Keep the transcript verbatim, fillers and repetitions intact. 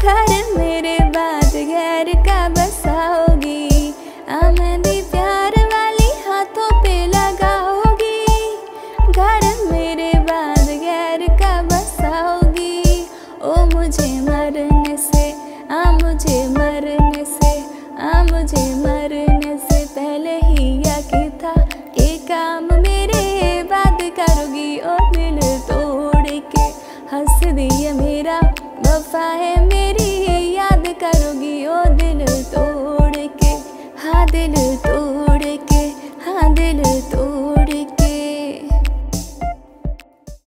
घर मेरे बाद गैर का बसाओगी, आ मेहंदी प्यार वाली हाथों पे लगाओगी। घर मेरे बाद गैर का बसाओगी, ओ मुझे मरने से, आ मुझे मरने से, आ मुझे मरने से पहले ही यकीन था ये काम मेरे बाद करोगी। ओ दिल तोड़ के हंस दिया मेरा, वफा है मेरी याद करोगी। ओ दिल तोड़ के, हाँ दिल